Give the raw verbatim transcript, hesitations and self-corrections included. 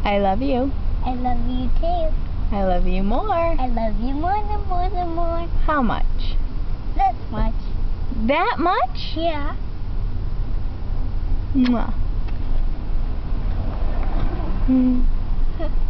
I love you. I love you too. I love you more. I love you more and more and more. How much? This much. That much? Yeah. Mwah. Mm.